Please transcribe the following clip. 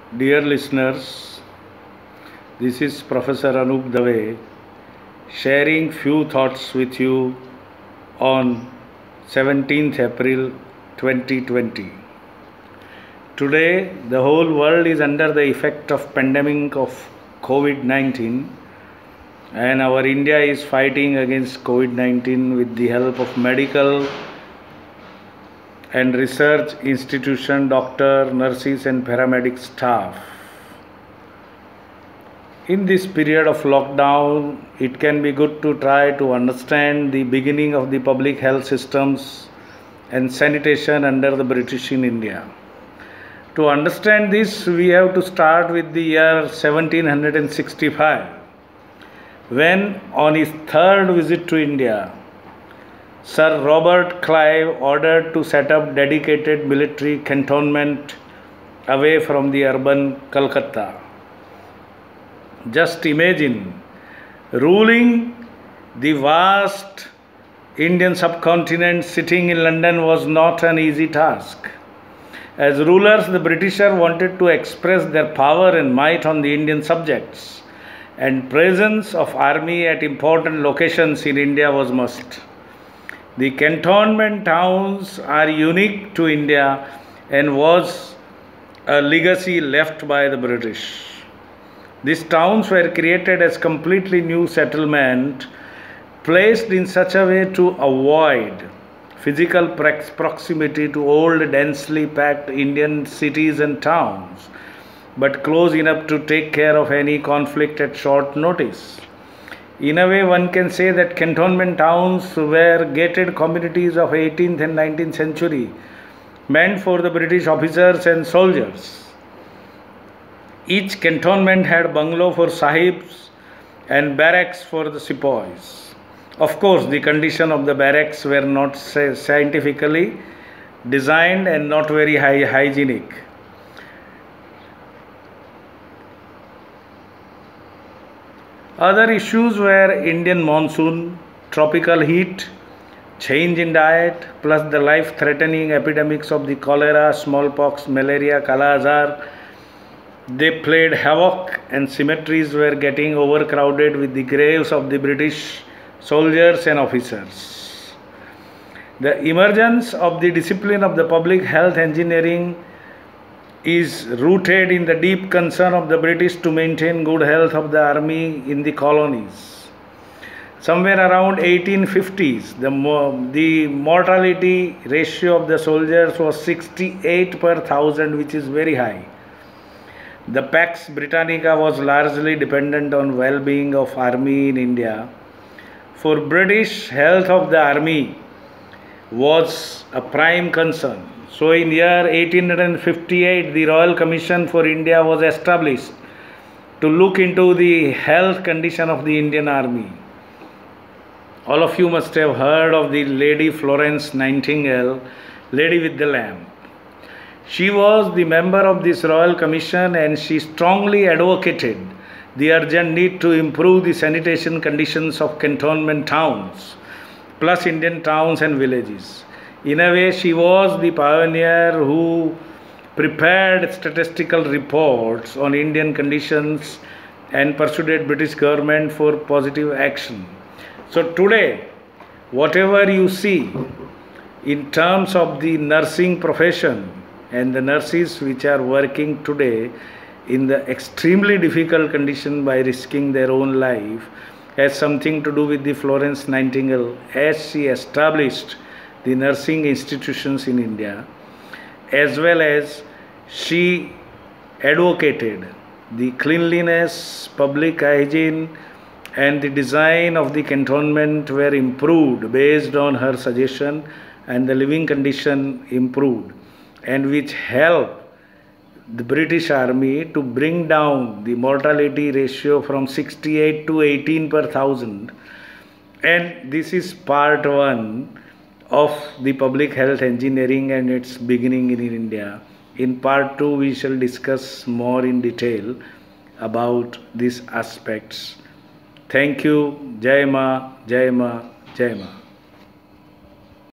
Dear listeners, this is Professor Anup Dave sharing few thoughts with you on 17th April 2020. Today, the whole world is under the effect of pandemic of COVID-19, and our India is fighting against COVID-19 with the help of medical and research institution, doctor, nurses and paramedic staff. In this period of lockdown, it can be good to try to understand the beginning of the public health systems and sanitation under the British in India. To understand this, we have to start with the year 1765, when on his third visit to India, Sir Robert Clive ordered to set up dedicated military cantonment away from the urban Calcutta. Just imagine, ruling the vast Indian subcontinent sitting in London was not an easy task. As rulers, the Britishers wanted to express their power and might on the Indian subjects, and presence of army at important locations in India was must. The cantonment towns are unique to India and was a legacy left by the British. These towns were created as completely new settlement placed in such a way to avoid physical proximity to old densely packed Indian cities and towns, but close enough to take care of any conflict at short notice. In a way, one can say that cantonment towns were gated communities of 18th and 19th century, meant for the British officers and soldiers. Each cantonment had bungalow for sahibs and barracks for the sepoys. Of course, the condition of the barracks were not scientifically designed and not very hygienic. Other issues were Indian monsoon, tropical heat, change in diet, plus the life-threatening epidemics of the cholera, smallpox, malaria, Kala-Azar. They played havoc, and cemeteries were getting overcrowded with the graves of the British soldiers and officers. The emergence of the discipline of the public health engineering is rooted in the deep concern of the British to maintain good health of the army in the colonies. Somewhere around 1850s, the mortality ratio of the soldiers was 68 per thousand, which is very high. The Pax Britannica was largely dependent on well-being of army in India. For British, health of the army was a prime concern. So in year 1858, the Royal Commission for India was established to look into the health condition of the Indian Army. All of you must have heard of the Lady Florence Nightingale, Lady with the Lamp. She was the member of this Royal Commission, and she strongly advocated the urgent need to improve the sanitation conditions of cantonment towns, plus Indian towns and villages. In a way, she was the pioneer who prepared statistical reports on Indian conditions and persuaded British government for positive action. So today, whatever you see in terms of the nursing profession and the nurses which are working today in the extremely difficult condition by risking their own life has something to do with the Florence Nightingale, as she established the nursing institutions in India, as well as she advocated the cleanliness, public hygiene and the design of the cantonment were improved based on her suggestion, and the living condition improved, and which helped the British Army to bring down the mortality ratio from 68 to 18 per thousand. And this is part one of the public health engineering and its beginning in India. In part 2, we shall discuss more in detail about these aspects. Thank you. Jai Ma, Jai Ma, Jai Ma.